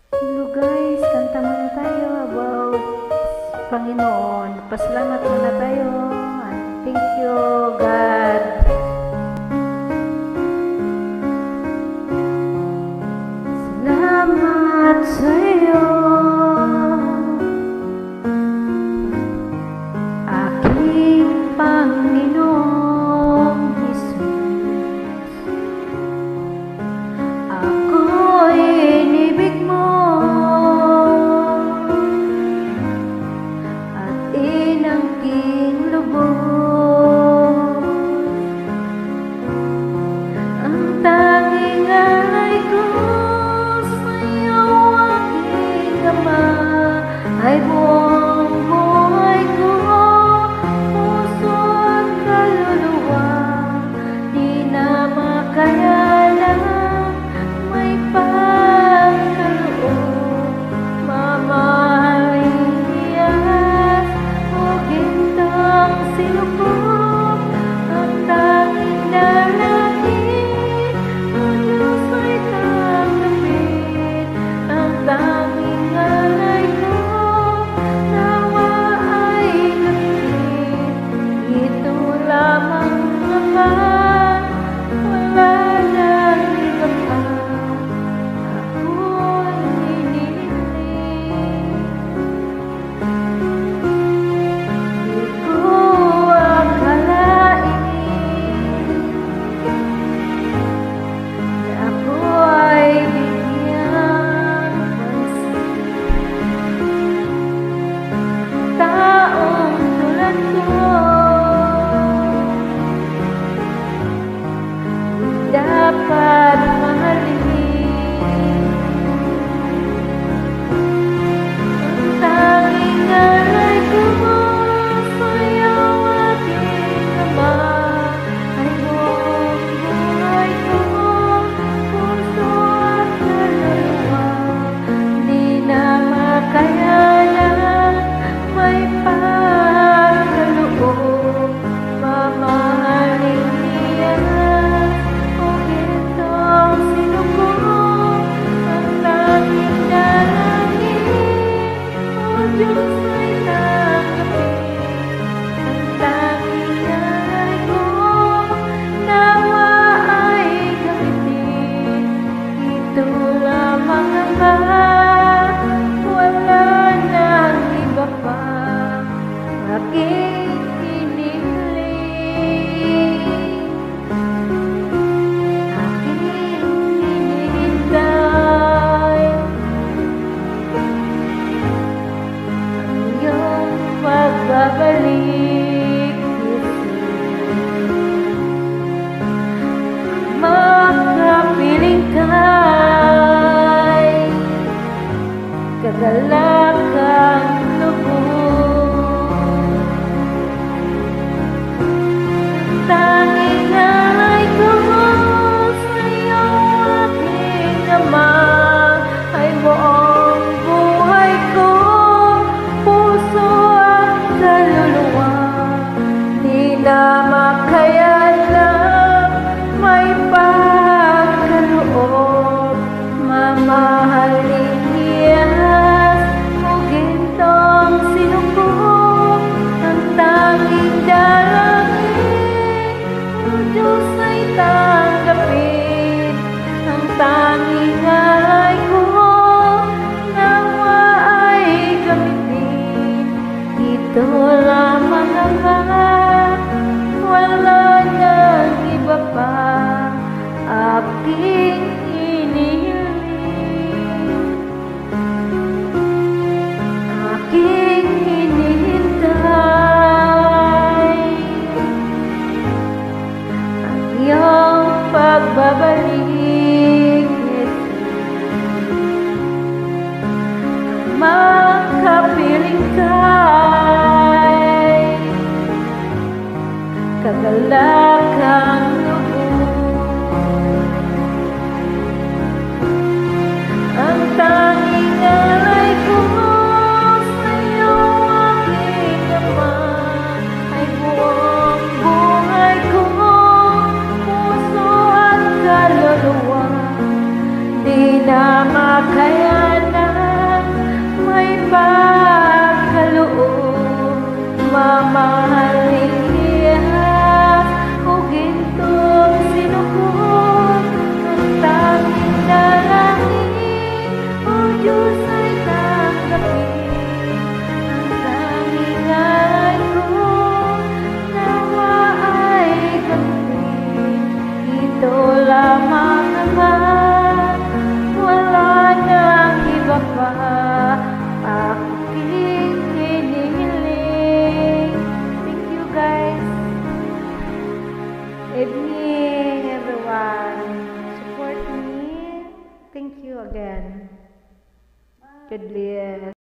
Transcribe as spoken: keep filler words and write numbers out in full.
Hello guys, kanta muna tayo about Panginoon. Pasalamat muna tayo. Thank you, God. Salamat sa iyo, aking Panginoong Jesus. Ako'y inibig mo at inangking lubos. Ang tanging alay ko sa iyo, aking Ama, ay buong buhay ko, puso at kaluluwa. Di na makayanan, may pagkaloob, mamahalin niyas o gintang sinupok. Ang tanging dalangin, ang Diyos ay tanggapin. Ang tanging alay ko, nawa ay gamitin. Ito lamang naman, wala nang iba pa. Ako'y hinihiling. Di ko akalain na ako ay bigyan pansin. Taong tulad ko, dapat mahalin. Ang tanging alay ko sa iyo, aking Ama, ay buong buhay ko, puso at kaluluwa. Di na makayanan, may pagkaloob, mamahalin niyas o gintong sinupok. Ang tanging dalangin, o Diyos ay tanggapin. Ang tanging alay ko, nawa ay gamitin. Ito lamang naman, wala nang iba pa. Aking hinihiling, aking hinihintay, ang iyong pagbabalik, Jesus. Makapiling ka'y kagalakang lubos. Tanging alay ko sa iyo, aking Ama, ay buong buhay ko, puso at kaluluwa. Di na makayanan, may pagkaloob, mamahalin niyas o gintong sinupok. Ang tanging dalangin, ang Diyos ay tanggapin. Ang tanging alay ko, nawa ay gamitin. Ito lamang naman, wala nang iba pa. Aking hinihiling, aking hinihintay, ang iyong pagbabalik, Jesus. Makapiling ka'y kagalakang lubos. Ang tanging alay ko sa iyo, aking Ama, ay buong buhay ko, puso at kaluluwa. Di na makayanan, God bless.